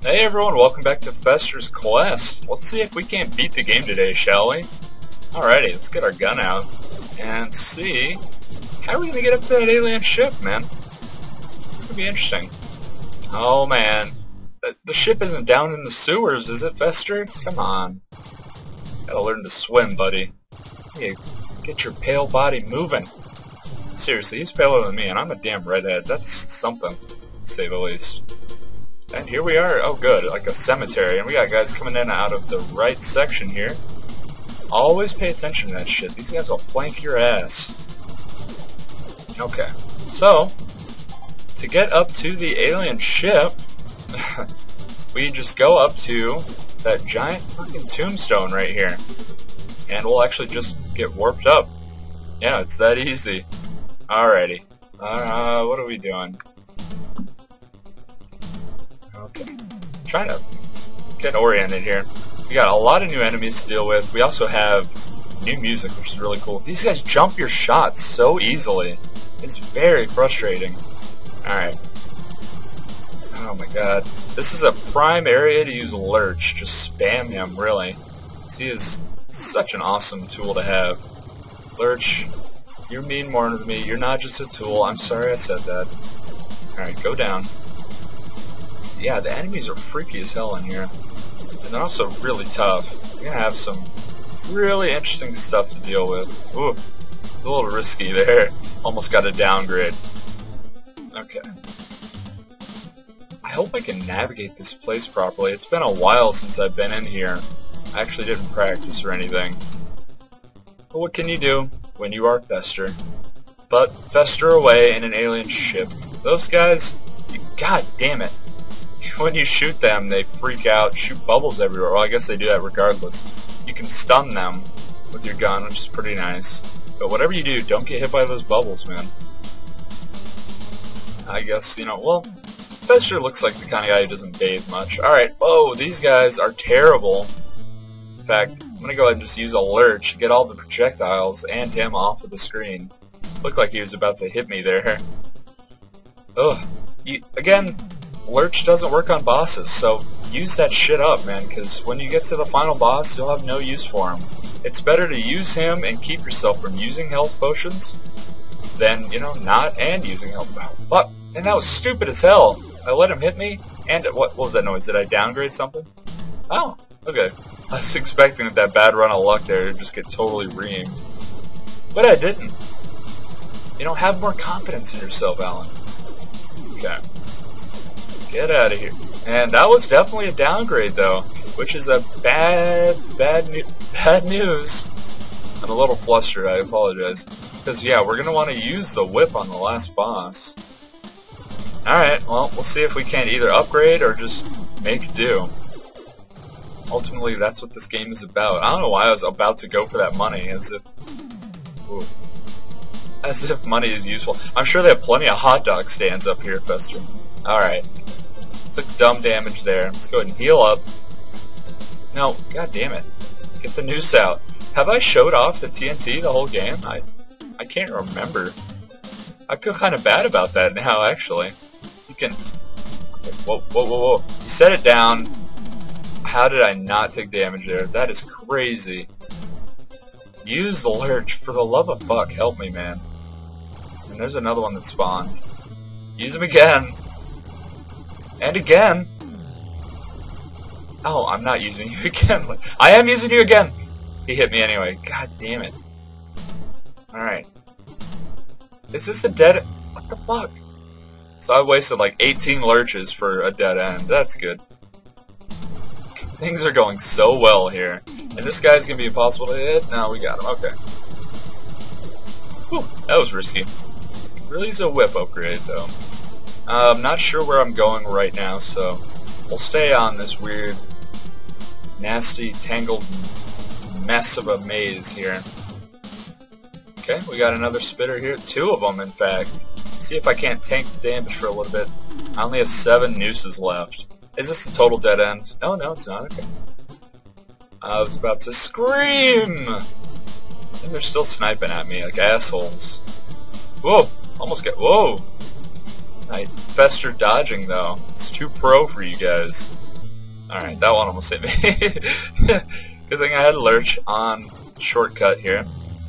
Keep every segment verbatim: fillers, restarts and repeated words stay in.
Hey everyone, welcome back to Fester's Quest. Let's see if we can't beat the game today, shall we? Alrighty, let's get our gun out and see how are we gonna get up to that alien ship, man. It's gonna be interesting. Oh man, the, the ship isn't down in the sewers, is it, Fester? Come on, gotta learn to swim, buddy. Hey, get your pale body moving. Seriously, he's paler than me, and I'm a damn redhead. That's something, to say the least. And here we are, oh good, like a cemetery, and we got guys coming in and out of the right section here. Always pay attention to that shit, these guys will flank your ass. Okay, so, to get up to the alien ship, we just go up to that giant fucking tombstone right here. And we'll actually just get warped up. Yeah, it's that easy. Alrighty, uh, what are we doing? Okay. Trying to get oriented here. We got a lot of new enemies to deal with. We also have new music, which is really cool. These guys jump your shots so easily. It's very frustrating. Alright. Oh my god. This is a prime area to use Lurch. Just spam him, really. He is such an awesome tool to have. Lurch, you mean more to me. You're not just a tool. I'm sorry I said that. Alright, go down. Yeah, the enemies are freaky as hell in here. And they're also really tough. You're gonna have some really interesting stuff to deal with. Ooh, it's a little risky there. Almost got a downgrade. Okay. I hope I can navigate this place properly. It's been a while since I've been in here. I actually didn't practice or anything. But what can you do when you are Fester? But fester away in an alien ship. Those guys, you, god damn it. When you shoot them, they freak out, shoot bubbles everywhere. Well, I guess they do that regardless. You can stun them with your gun, which is pretty nice. But whatever you do, don't get hit by those bubbles, man. I guess, you know, well, Fester looks like the kind of guy who doesn't bathe much. Alright, oh, these guys are terrible. In fact, I'm going to go ahead and just use a Lurch to get all the projectiles and him off of the screen. Looked like he was about to hit me there. Ugh. You, again... Lurch doesn't work on bosses, so use that shit up, man, because when you get to the final boss, you'll have no use for him. It's better to use him and keep yourself from using health potions than, you know, not and using health. Oh, fuck. And that was stupid as hell. I let him hit me, and what, what was that noise? Did I downgrade something? Oh, okay. I was expecting that, that bad run of luck there to just get totally reamed. But I didn't. You know, have more confidence in yourself, Alan. Okay. Get out of here. And that was definitely a downgrade, though, which is a bad, bad, new bad news. I'm a little flustered, I apologize. Because, yeah, we're going to want to use the whip on the last boss. Alright, well, we'll see if we can't either upgrade or just make do. Ultimately, that's what this game is about. I don't know why I was about to go for that money, as if... Ooh. As if money is useful. I'm sure they have plenty of hot dog stands up here, Fester. Alright. Took dumb damage there. Let's go ahead and heal up. No, god damn it. Get the noose out. Have I showed off the T N T the whole game? I I can't remember. I feel kind of bad about that now, actually. You can... Whoa, whoa, whoa, whoa. You set it down. How did I not take damage there? That is crazy. Use the Lurch. For the love of fuck, help me, man. And there's another one that spawned. Use him again. And again. Oh, I'm not using you again. I am using you again. He hit me anyway. God damn it. Alright. Is this a dead... What the fuck? So I wasted like eighteen lurches for a dead end. That's good. Things are going so well here. And this guy's gonna be impossible to hit? No, we got him. Okay. Whew, that was risky. Really is a whip upgrade, though. Uh, I'm not sure where I'm going right now, so we'll stay on this weird, nasty, tangled mess of a maze here. Okay, we got another spitter here. Two of them, in fact. Let's see if I can't tank the damage for a little bit. I only have seven nooses left. Is this a total dead end? No, no, it's not. Okay. I was about to scream! And they're still sniping at me like assholes. Whoa! Almost get... Whoa! I Fester dodging, though. It's too pro for you guys. Alright, that one almost hit me. Good thing I had lurch on shortcut here.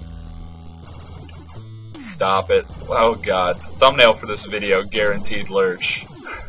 Stop it. Oh god. Thumbnail for this video, guaranteed lurch.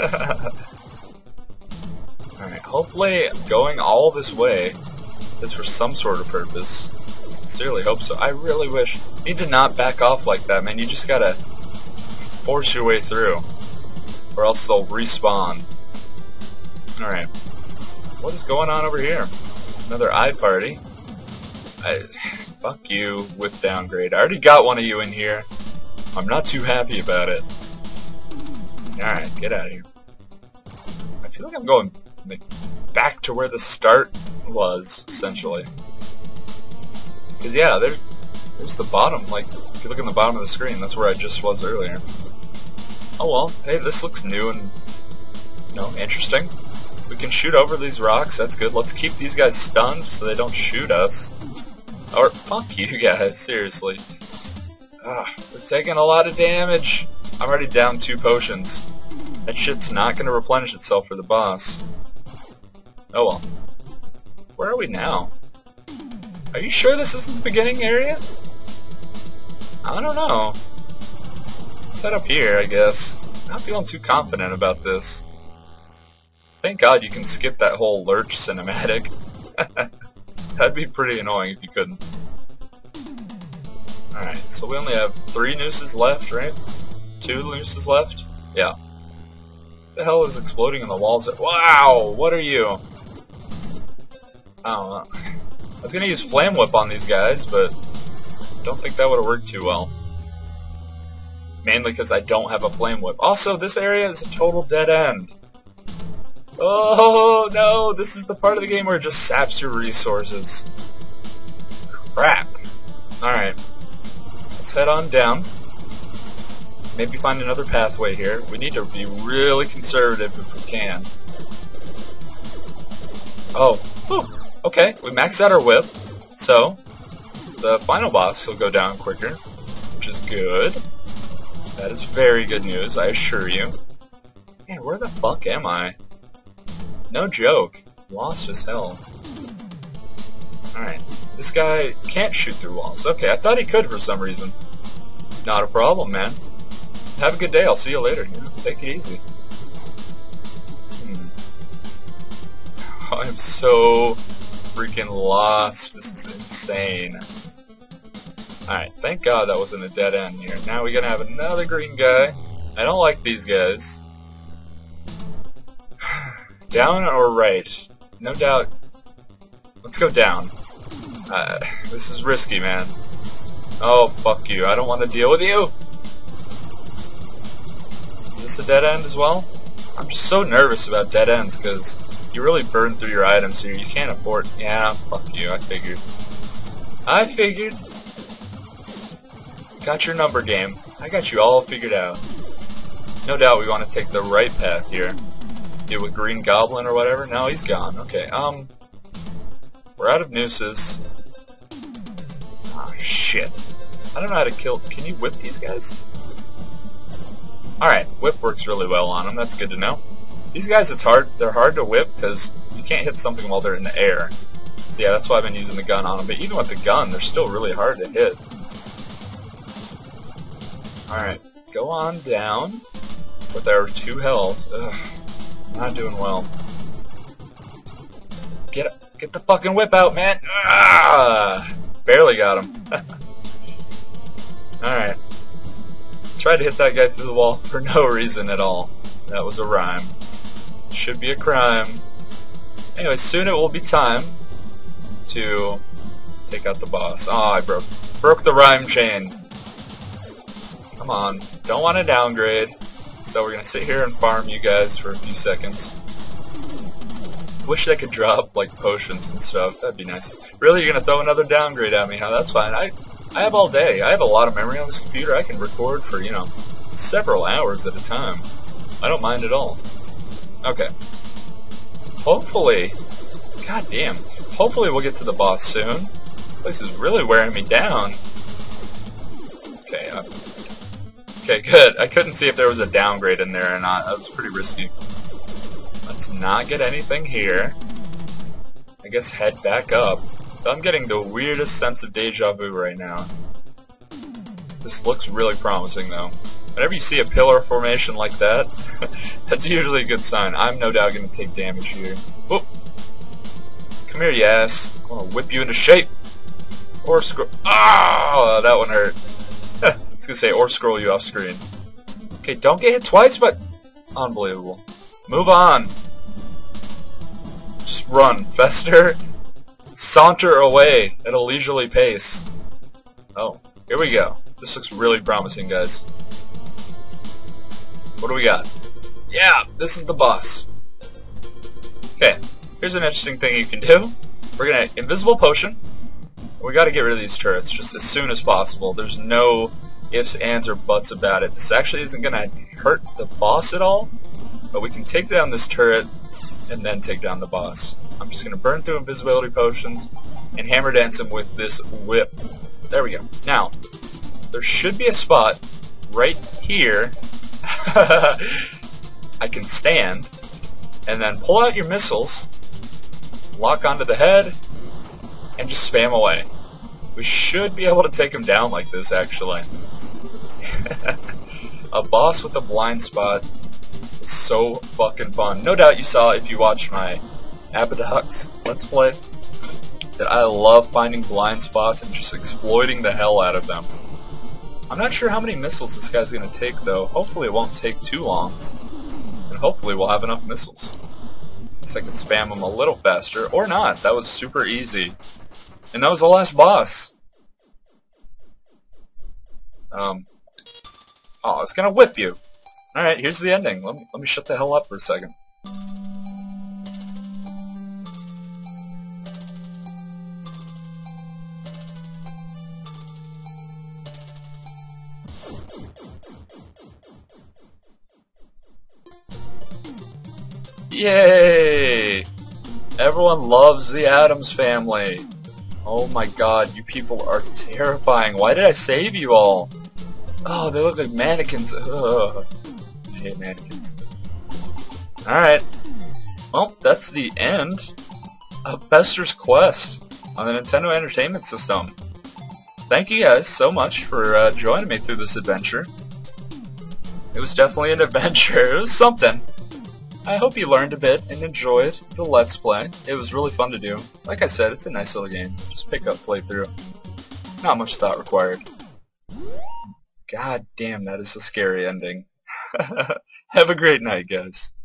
Alright, hopefully going all this way is for some sort of purpose. I sincerely hope so. I really wish. You need to not back off like that, man. You just gotta force your way through, or else they'll respawn. Alright. What is going on over here? Another eye party. I, fuck you with downgrade. I already got one of you in here. I'm not too happy about it. Alright, get out of here. I feel like I'm going back to where the start was, essentially. Because, yeah, there, there's the bottom. Like, if you look in the bottom of the screen, that's where I just was earlier. Oh well, hey, this looks new and, you know, interesting. We can shoot over these rocks, that's good. Let's keep these guys stunned so they don't shoot us. Or, fuck you guys, seriously. Ah, we're taking a lot of damage. I'm already down two potions. That shit's not going to replenish itself for the boss. Oh well. Where are we now? Are you sure this isn't the beginning area? I don't know. Let's head up here, I guess. Not feeling too confident about this. Thank God you can skip that whole lurch cinematic. That'd be pretty annoying if you couldn't. Alright, so we only have three nooses left, right? Two nooses left? Yeah. What the hell is exploding in the walls? Wow! What are you? I don't know. I was gonna use Flame Whip on these guys, but I don't think that would have worked too well. Mainly because I don't have a Flame Whip. Also, this area is a total dead end. Oh no, this is the part of the game where it just saps your resources. Crap. Alright. Let's head on down. Maybe find another pathway here. We need to be really conservative if we can. Oh. Whew. Okay, we maxed out our whip. So, the final boss will go down quicker, which is good. That is very good news, I assure you. Man, where the fuck am I? No joke. Lost as hell. Alright. This guy can't shoot through walls. Okay, I thought he could for some reason. Not a problem, man. Have a good day. I'll see you later. You know, take it easy. Hmm. I'm so freaking lost. This is insane. Alright, thank God that wasn't a dead end here. Now we're gonna have another green guy. I don't like these guys. Down or right? No doubt. Let's go down. Uh, this is risky, man. Oh, fuck you. I don't want to deal with you! Is this a dead end as well? I'm just so nervous about dead ends, because you really burn through your items here. You can't afford... Yeah, fuck you. I figured. I figured. Got your number, game. I got you all figured out. No doubt we want to take the right path here. Deal with Green Goblin or whatever? No, he's gone. Okay, um... we're out of nooses. Ah, shit. I don't know how to kill... Can you whip these guys? Alright, whip works really well on them. That's good to know. These guys, it's hard. They're hard to whip because you can't hit something while they're in the air. So yeah, that's why I've been using the gun on them. But even with the gun, they're still really hard to hit. Alright, go on down with our two health. Ugh. Not doing well. Get get the fucking whip out, man! Ah, barely got him. Alright. Tried to hit that guy through the wall for no reason at all. That was a rhyme. Should be a crime. Anyway, soon it will be time to take out the boss. Oh, I broke broke the rhyme chain. Come on. Don't want to downgrade. So we're gonna sit here and farm you guys for a few seconds. Wish they could drop like potions and stuff. That'd be nice. Really, you're gonna throw another downgrade at me? Huh? That's fine. I I have all day. I have a lot of memory on this computer. I can record for, you know, several hours at a time. I don't mind at all. Okay. Hopefully, god damn. Hopefully we'll get to the boss soon. This place is really wearing me down. Okay. Uh, Okay, good. I couldn't see if there was a downgrade in there or not. That was pretty risky. Let's Let's not get anything here. I guess head back up. I'm getting the weirdest sense of deja vu right now. This looks really promising though. Whenever you see a pillar formation like that, that's usually a good sign. I'm no doubt going to take damage here. Whoop! Come here, you ass. I'm going to whip you into shape. Or scroll. Ah, that one hurt. I was going to say, or scroll you off screen. Okay, don't get hit twice, but unbelievable. Move on. Just run. Fester. Saunter away at a leisurely pace. Oh, here we go. This looks really promising, guys. What do we got? Yeah, this is the boss. Okay, here's an interesting thing you can do. We're gonna invisible potion. We gotta get rid of these turrets just as soon as possible. There's no ifs, ands, or buts about it. This actually isn't gonna hurt the boss at all, but we can take down this turret and then take down the boss. I'm just gonna burn through invisibility potions and hammer dance him with this whip. There we go. Now, there should be a spot right here I can stand and then pull out your missiles, lock onto the head, and just spam away. We should be able to take him down like this, actually. A boss with a blind spot is so fucking fun. No doubt you saw, if you watched my Abadux Let's Play, that I love finding blind spots and just exploiting the hell out of them. I'm not sure how many missiles this guy's going to take, though. Hopefully it won't take too long. And hopefully we'll have enough missiles. So I can spam him a little faster. Or not. That was super easy. And that was the last boss. Um. Oh, it's going to whip you. Alright, here's the ending. Let me, let me shut the hell up for a second. Yay! Everyone loves the Addams Family. Oh my god, you people are terrifying. Why did I save you all? Oh, they look like mannequins. Ugh. I hate mannequins. Alright. Well, that's the end of Bester's Quest on the Nintendo Entertainment System. Thank you guys so much for uh, joining me through this adventure. It was definitely an adventure. It was something. I hope you learned a bit and enjoyed the Let's Play. It was really fun to do. Like I said, it's a nice little game. Just pick up, play through. Not much thought required. God damn, that is a scary ending. Have a great night, guys.